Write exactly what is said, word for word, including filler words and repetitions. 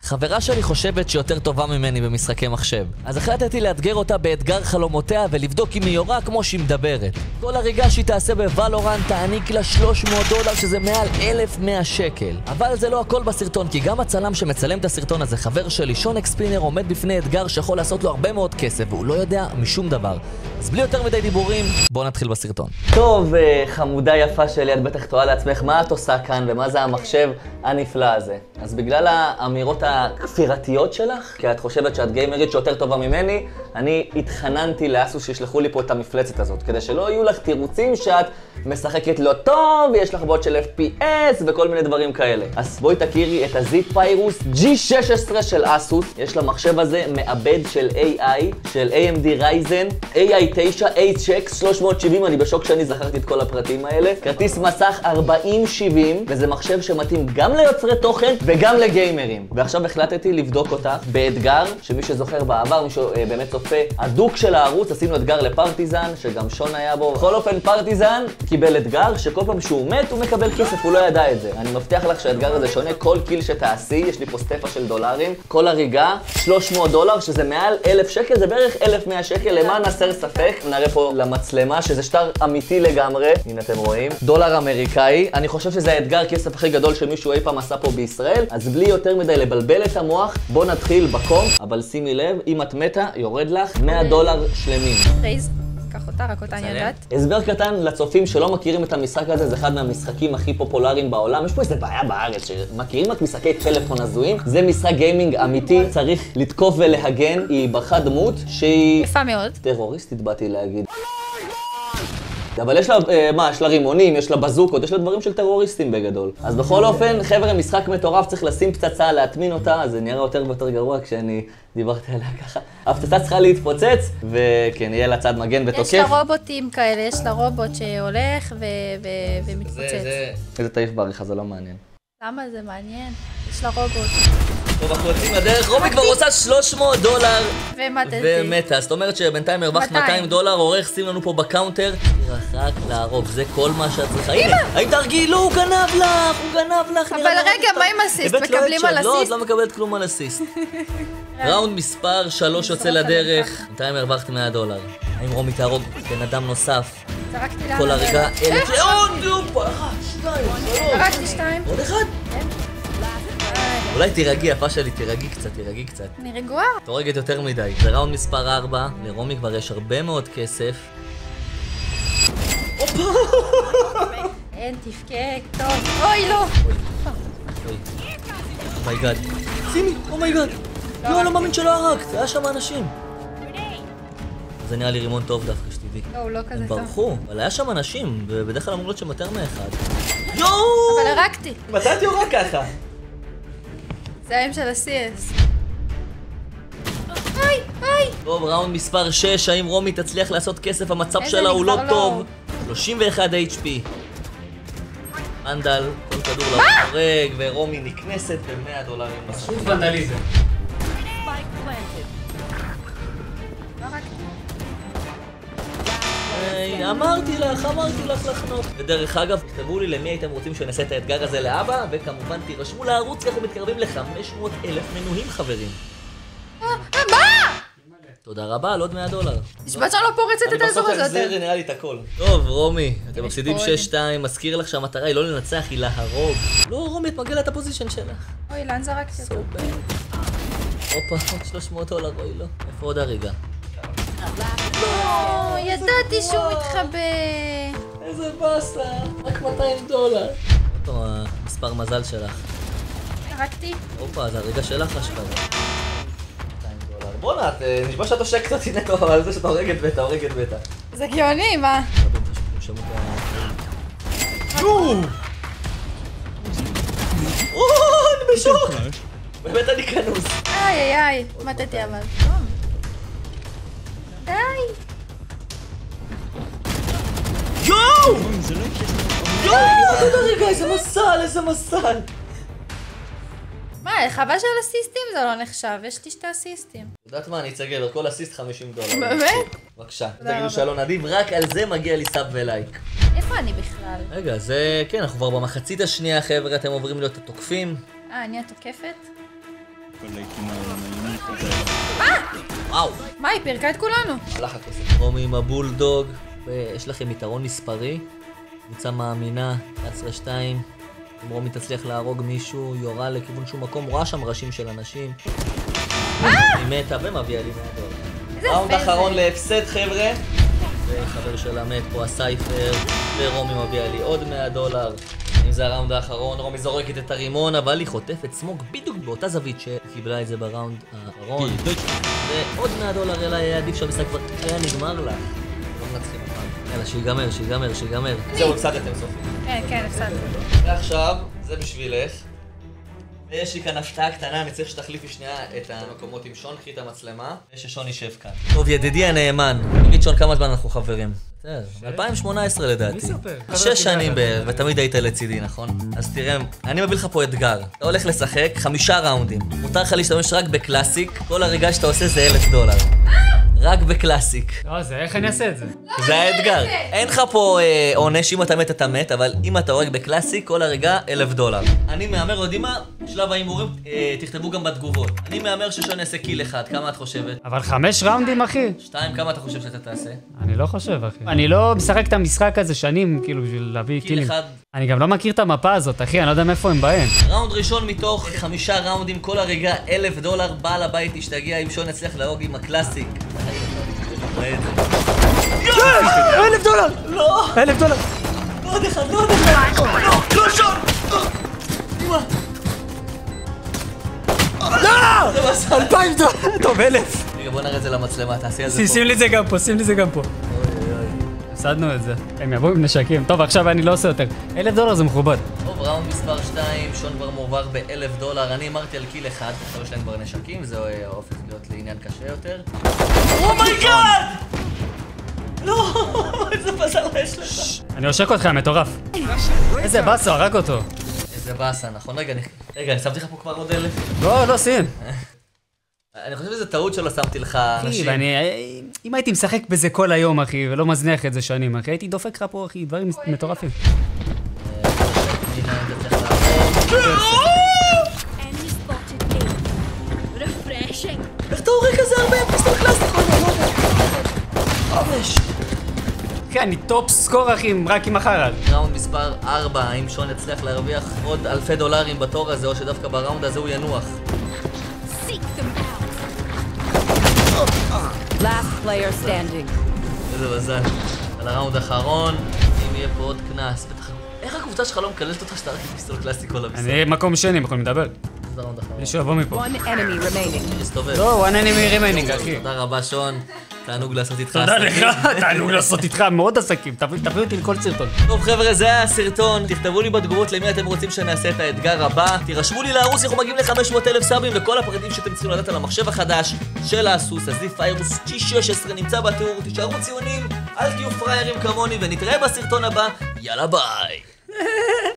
חברה שלי חושבת שיותר טובה ממני במשחקי מחשב, אז החלטתי לאתגר אותה באתגר חלומותיה ולבדוק אם היא יורה כמו שהיא מדברת. כל הריגה שהיא תעשה בוולורנט תעניק לה שלוש מאות דולר, שזה מעל אלף ומאה שקל. אבל זה לא הכל בסרטון, כי גם הצלם שמצלם את הסרטון הזה, חבר שלי, שון אקספינר, עומד בפני אתגר שיכול לעשות לו הרבה מאוד כסף, והוא לא יודע משום דבר. אז בלי יותר מדי דיבורים, בואו נתחיל בסרטון. טוב, חמודה יפה שלי, את בטח תוהה לעצמך מה את עושה כאן ומה זה המחשב הנפלא הזה. אז בגלל האמירות הכפירתיות שלך, כי את חושבת שאת גיימרית שיותר טובה ממני, אני התחננתי לאסוס שישלחו לי פה את המפלצת הזאת, כדי שלא יהיו לך תירוצים שאת משחקת לא טוב, ויש לך בעיות של אף פי אס וכל מיני דברים כאלה. אז בואי תכירי את הזיפ פיירוס ג'י שש עשרה של אסוס. יש למחשב הזה מעבד של איי איי, של איי אם די רייזן, איי איי תשע אייץ' אקס שלוש מאות שבעים, אני בשוק שאני זכרתי את כל הפרטים האלה. כרטיס מסך ארבעים שבעים, וזה מחשב שמתאים גם ליוצרי תוכן וגם לגיימרים. ועכשיו החלטתי לבדוק אותה באתגר, שמי שזוכר בעבר, מי שבאמת צופה הדוק של הערוץ, עשינו אתגר לפרטיזן, שגם שון היה בו. בכל אופן, פרטיזן קיבל אתגר שכל פעם שהוא מת הוא מקבל כסף, הוא לא ידע את זה. אני מבטיח לך שהאתגר הזה שונה, כל קיל שתעשי, יש לי פה סטפה של דולרים, כל הריגה שלוש מאות דולר, שזה מעל אלף שקל, זה בערך אלף ומאה שקל, למען הסר ספק. נראה פה למצלמה שזה שטר אמיתי לגמרי, הנה אתם רואים, דולר אמריקאי. אני חושב שזה האתגר כסף הכי גדול שמישהו אי פעם עשה פה בישראל, אז בלי יותר מדי לבלבל את המוח, בוא נתחיל בקום, אבל שימי לב, אם את מתה, יורד לך מאה דולר שלמים. רייז, קח אותה, רק אותה אני יודעת. הסבר קטן לצופים שלא מכירים את המשחק הזה, זה אחד מהמשחקים הכי פופולריים בעולם. יש פה איזה בעיה בארץ, שמכירים רק משחקי טלפון הזויים. זה משחק גיימינג אמיתי, צריך לתקוף ולהגן. היא ברכה דמות שהיא... יפה מאוד. טרוריסטית באתי להגיד. אבל יש לה, מה, יש לה רימונים, יש לה בזוקות, יש לה דברים של טרוריסטים בגדול. אז בכל אופן, חבר'ה, משחק מטורף, צריך לשים פצצה, להטמין אותה, אז זה נראה יותר ויותר גרוע כשאני דיברתי עליה ככה. הפצצה צריכה להתפוצץ, וכן, יהיה לה צד מגן ותוקף. יש לה רובוטים כאלה, יש לה רובוט שהולך ומתפוצץ. איזה טעיף בעריכה, זה לא מעניין. למה זה מעניין? יש לה רובוט. טוב, אנחנו יוצאים לדרך, רומי כבר עושה שלוש מאות דולר ומתתי. ומתה, זאת אומרת שבינתיים הרווחת מאתיים דולר, עורך שים לנו פה בקאונטר, רק להרוג, זה כל מה שאת צריכה. הנה, האם תרגיעי? לא, הוא גנב לך, הוא גנב לך. אבל רגע, מה עם אסיסט? מקבלים על אסיסט? לא, את לא מקבלת כלום על אסיסט. ראונד מספר שלוש יוצא לדרך, בינתיים הרווחת מאה דולר. האם רומי תהרוג בן אדם נוסף? זרקתי לאן. כל הרגע, אלף, עוד, אופה, אחד, שתיים, שלוש. זרקתי שתיים. עוד אחד? אולי תירגעי, יפה שלי, תירגעי קצת, תירגעי קצת. אני רגועה. את הורגת יותר מדי. זה ראונד מספר ארבע, לרומי כבר יש הרבה מאוד כסף. אין, תפקק, טוב. אוי, לא. אוי. אומייגאד. שימי, אומייגאד. לא, לא מאמין שלא הרגת, היה שם אנשים. זה נראה לי רימון טוב דווקא, שתדעי. לא, הוא לא כזה טוב. הם ברחו, אבל היה שם אנשים, ובדרך כלל אמרו להיות שם יותר מאחד. יואו! אבל הרגתי. מתי את יורה ככה? זה האם של ה-סי אס. היי, היי! טוב, ראונד מספר שש, האם רומי תצליח לעשות כסף? המצב שלה הוא לא טוב. שלושים ואחת אייץ' פי. אנדל, כל כדור לא הורג, ורומי נקנסת ב-מאה דולרים. פשוט ונדליזם. אמרתי לך, אמרתי לך לחנות. ודרך אגב, תכתבו לי למי הייתם רוצים שנעשה את האתגר הזה לאבא, וכמובן תירשמו לערוץ, אנחנו מתקרבים ל-חמש מאות אלף מנויים, חברים. מה? תודה רבה, על עוד מאה דולר. נשמע שאני לא פורצת את האזור הזה. אני בסוף החזיר נראה לי את הכל. טוב, רומי, אתם מפסידים שש שתיים, מזכיר לך שהמטרה היא לא לנצח, היא להרוג. לא, רומי, את מגלה את הפוזישן שלך. אוי, לאן זרקתי אותו? הופה, עוד שלוש מאות דולר, אוי לא. איפה עוד הריגה? לא, ידעתי שהוא מתחבא. איזה בסה, רק מאתיים דולר. עוד פעם, המספר מזל שלך. זרקתי. הופה, זה הריגה שלך אשכרה. בוא'נה, נשמע שאת עושקת אותי נטו, אבל זה שאתה הורגת בטא, הורגת בטא. זה גאוני, מה? יואו! או, אני בשוק! באמת אני כנוס. איי איי איי, מתתי אבל. די! יואו! יואו! עוד הרגע, איזה מסל, איזה מסל! מה, חווה של אסיסטים זה לא נחשב, יש לי שתי אסיסטים. יודעת מה, אני אצגל, כל אסיסט חמישים דולר. באמת? בבקשה, תגידו שלא נדיב, רק על זה מגיע לי סאב ולייק. איפה אני בכלל? רגע, זה... כן, אנחנו כבר במחצית השנייה, חבר'ה, אתם עוברים להיות התוקפים. אה, אני התוקפת? וואו! מה, היא פירקה את כולנו? הלך הכוסף. רומי עם הבולדוג, ויש לכם יתרון מספרי. קבוצה מאמינה, אחת עשרה שתיים. אם רומי תצליח להרוג מישהו, יורה לכיוון שום מקום, רואה שם ראשים של אנשים. היא מתה ומביאה לי מאה דולר. ראונד אחרון להפסד חבר'ה. וחבר שלה מת פה הסייפר, ורומי מביאה לי עוד מאה דולר. אם זה הראונד האחרון, רומי זורקת את הרימון, אבל היא חוטפת סמוג בדיוק באותה זווית שקיבלה את זה בראונד האחרון. ועוד מאה דולר אליי היה עדיף שהמשחק כבר היה נגמר לה. לא מנצחים אותם. יאללה, שיגמר, שיגמר, שיגמר. זהו, הפסדתם סופי. כן, כן, הפסדתם. ועכשיו, זה בשבילך. ויש לי כאן הפתעה קטנה, אני צריך שתחליפי שנייה את המקומות עם שון, קחי את המצלמה, וששון יישב כאן. טוב, ידידי הנאמן, תגיד שון, כמה זמן אנחנו חברים? ב-אלפיים שמונה עשרה לדעתי. שש שנים בערך, ותמיד היית לצידי, נכון? אז תראה, אני מביא לך פה אתגר. אתה הולך לשחק חמישה ראונדים. מותר לך להשתמש רק בקלאסיק, כל הריגה שאתה עושה זה אלף דולר. רק בקלאסיק. לא, זה איך אני אעשה את זה? זה האתגר. אין לך פה עונש, אם אתה מת אתה מת, אבל אם אתה הורג בקלאסיק, כל הריגה אלף דולר. אני מהמר, יודעים מה? שלב ההימורים, תכתבו גם בתגובות. אני מהמר ששון יעשה קיל אחד, כמה את חושבת? אבל חמש ראונדים, אחי? שתיים, כמה אתה חושב שאתה תעשה? אני לא חושב, אחי. אני לא משחק את המשחק הזה שנים, כאילו, בשביל להביא קיל קילים. אחד. אני גם לא מכיר את המפה הזאת, אחי, אני לא יודע מאיפה הם בהם. ראונד ראשון מתוך חמישה ראונדים, כל הריגה אלף דולר, בעל הבית תשתגע אם שון יצליח להרוג עם הקלאסיק. אלף דולר! לא! אלף דולר! לא עוד אחד, לא עוד אחד! לא, לא שון! אמא! לא! אלפיים דולר! טוב, אלף! רגע, בוא נראה את זה למצלמה, תעשי על זה פה. שים לי את זה גם פה, שים לי את זה גם פה. הפסדנו את זה. הם יבואו עם נשקים. טוב, עכשיו אני לא עושה יותר. אלף דולר זה מכובד. טוב, ראונד מספר שתיים, שון כבר מועבר באלף דולר. אני אמרתי על קיל אחד, עכשיו יש להם כבר נשקים, זה הופך להיות לעניין קשה יותר. אומייגאד! לא, איזה פזר יש לך. אני עושק אותך, מטורף. איזה באסו, הרג אותו. איזה באסה, נכון? רגע, רגע, אני שמתי לך פה כבר עוד אלף. לא, לא, שים. אני חושב שזו טעות שלא שמתי לך אחי, אנשים. ואני... אם הייתי משחק בזה כל היום, אחי, ולא מזניח את זה שנים, אחי, הייתי דופק לך פה, אחי, דברים מטורפים. איך אתה הורג כזה הרבה פיסטול קלאסטיק? חמש. כן, אני טופ סקור, אחי, רק עם החרד. ראונד מספר ארבע, האם שון יצליח להרוויח עוד אלפי דולרים בתור הזה, או שדווקא בראונד הזה הוא ינוח? Last player standing. איזה מזל. על הראונד האחרון, אם יהיה פה עוד קנס. איך הקבוצה שלך לא מקללת אותך שאתה רק עם פיסטול קלאסטיק כל המשחק? אני מקום שני, יכולים לדבר. זה הראונד האחרון. מישהו יבוא מפה. One enemy remaining. מסתובב. לא, one enemy remaining, אחי. תודה רבה שון, תענוג לעשות איתך תודה עסקים. לך, תענוג לעשות איתך מאוד עסקים. תביא אותי לכל סרטון. טוב חבר'ה, זה היה הסרטון. תכתבו לי בתגובות למי אתם רוצים שנעשה את האתגר הבא. תירשמו לי לערוץ, אנחנו מגיעים ל-חמש מאות אלף סאבים, וכל הפרטים שאתם צריכים לדעת על המחשב החדש של האסוס, הזיף פיירוס ג'י שש עשרה נמצא בתיאור. תישארו ציונים, אל תהיו פריירים כמוני, ונתראה בסרטון הבא. יאללה ביי.